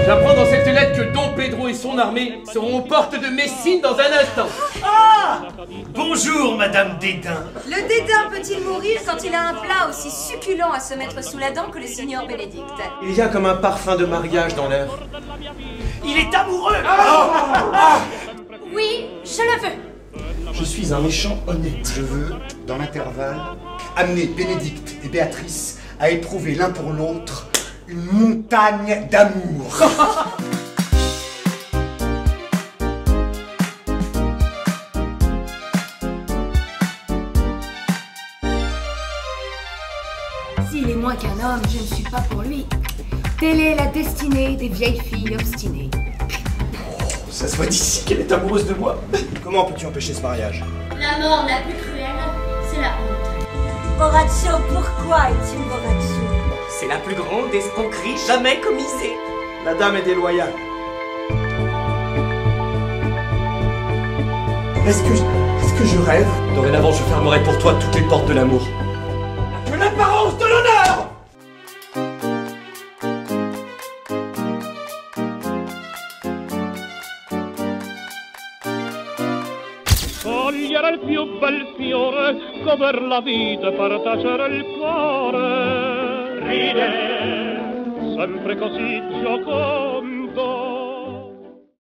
J'apprends dans cette lettre que Don Pedro et son armée seront aux portes de Messine dans un instant. Ah! Bonjour, Madame Dédain. Le dédain peut-il mourir quand il a un plat aussi succulent à se mettre sous la dent que le signor Bénédicte? Il y a comme un parfum de mariage dans l'air. Il est amoureux. Oui, je le veux. Je suis un méchant honnête. Je veux, dans l'intervalle, amener Bénédicte et Béatrice à éprouver l'un pour l'autre une montagne d'amour. S'il est moins qu'un homme, je ne suis pas pour lui. Telle est la destinée des vieilles filles obstinées. Ça se voit d'ici qu'elle est amoureuse de moi. Comment peux-tu empêcher ce mariage? La mort la plus cruelle, c'est la honte. Borraccio, pourquoi est-il Borraccio? C'est la plus grande escroquerie jamais commisée. La dame est déloyale. Est-ce que je rêve? Dorénavant, je fermerai pour toi toutes les portes de l'amour. Que l'apparence de l'honneur! Cogliere il più bel fiore, cover la vita, partagere il cuore, ridere, sempre così giocoso.